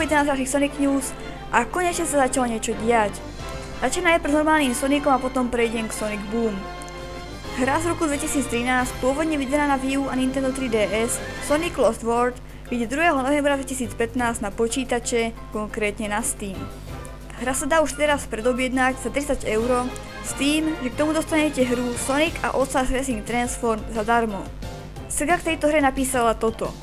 vítajte na ďalších Sonic News a konečne sa začalo niečo diať. Začnem najprv s normálnym Sonicom a potom prejdem k Sonic Boom. Hra z roku 2013, pôvodne vydaná na Wii U a Nintendo 3DS, Sonic Lost World, vyjde 2. novembra 2015 na počítače, konkrétne na Steam. Hra sa dá už teraz predobjednať za 30 € s tým, že k tomu dostanete hru Sonic a All Stars Racing Transform zadarmo. Sega k tejto hre napísala toto.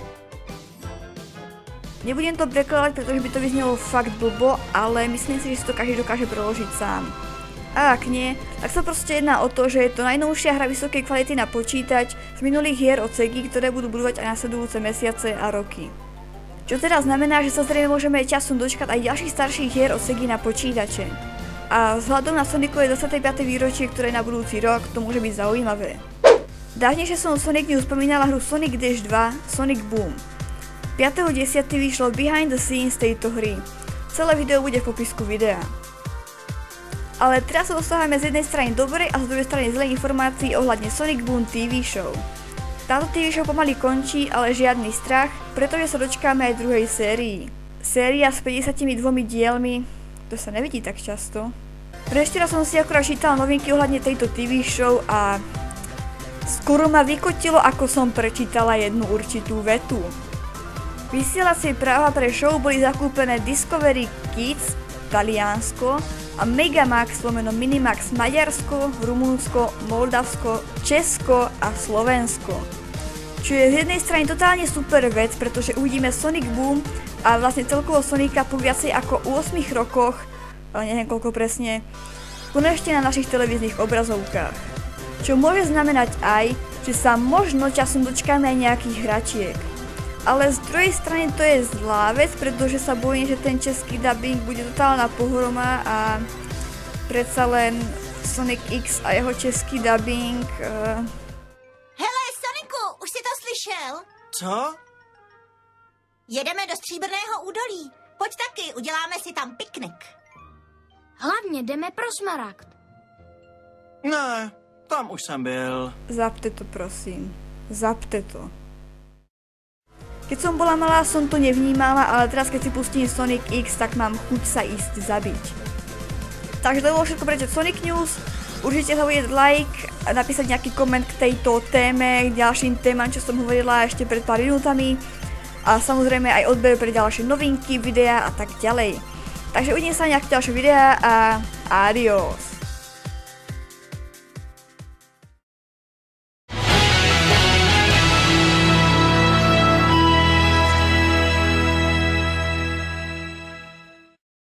Nebudem to prekladať, pretože by to vyznelo fakt blbo, ale myslím si, že si to každý dokáže preložiť sám. A ak nie, tak sa proste jedná o to, že je to najnovšia hra vysokej kvality na počítač z minulých hier od Segy, ktoré budú budovať aj nasledujúce mesiace a roky. Čo teda znamená, že sa zrejme môžeme časom dočkať aj ďalších starších hier od Segy na počítače. A vzhľadom na Sonicové 25. výročie, ktoré je na budúci rok, to môže byť zaujímavé. Dávnejšie som v Sonic News spomínala hru Sonic Dash 2 Sonic Boom. 5.10. vyšlo behind the scenes tejto hry. Celé video bude v popisku videa. Ale teraz sa dostávame z jednej strany dobrej a z druhej strany zlej informácií ohľadne Sonic Boom TV show. Táto TV show pomaly končí, ale žiadny strach, pretože sa dočkáme aj druhej sérii. Séria s 52 dielmi, to sa nevidí tak často. Prešte raz som si akurát čítala novinky ohľadne tejto TV show a skoro ma vykotilo, ako som prečítala jednu určitú vetu. Vysielacie práva pre show boli zakúpené Discovery Kids Taliansko a Megamax / Minimax Maďarsko, Rumunsko, Moldavsko, Česko a Slovensko. Čo je z jednej strany totálne super vec, pretože uvidíme Sonic Boom a vlastne celkovo Sonika po viacej ako 8 rokoch, neviem koľko presne, konečne na našich televíznych obrazovkách. Čo môže znamenať aj, že sa možno časom dočkáme aj nejakých hračiek. Ale z druhej strany to je zlá vec, pretože sa bojím, že ten český dubbing bude totálna pohroma a predsa len Sonic X a jeho český dubbing... Hele, Soniku, už si to slyšel? Co? Jedeme do Stříbrného údolí. Pojď taky, uděláme si tam piknik. Hlavně jdeme pro Smaragd. Ne, tam už jsem byl. Zapte to, prosím. Zapte to. Keď som bola malá, som to nevnímala, ale teraz keď si pustím Sonic X, tak mám chuť sa ísť zabiť. Takže to bolo všetko pre Sonic News. Určite zaujať like a napísať nejaký koment k tejto téme, k ďalším témam, čo som hovorila ešte pred pár minútami. A samozrejme aj odber pre ďalšie novinky, videá a tak ďalej. Takže uvidím sa v nejakých ďalších videá a adios.